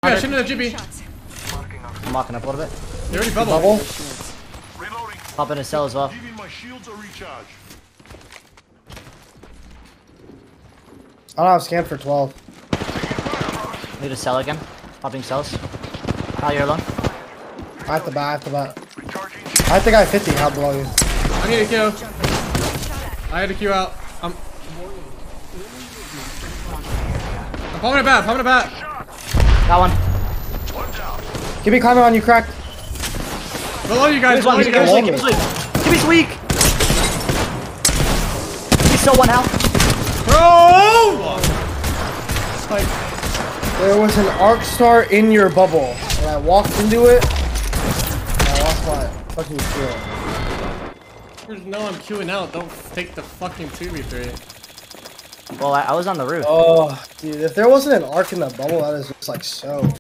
Yeah, shooting at the GP. I'm walking up a little bit. They already bubble. Pop in a cell as well. I don't have scan for 12. Need a cell again. Popping cells. How you're alone? I have to bat. I think I have 50. How below you? I need a Q. I had a Q out. I'm popping it back. Got one. Give me comment on you cracked. Below you guys. Give me weak. Give me weak. Give me still one health. Bro! Like, there was an arc star in your bubble, and I walked into it. And I lost my fucking skill. there's no I'm queuing out. Don't take the fucking 2v3. Well, I was on the roof. Oh, dude, if there wasn't an arc in the bubble, that is just like so.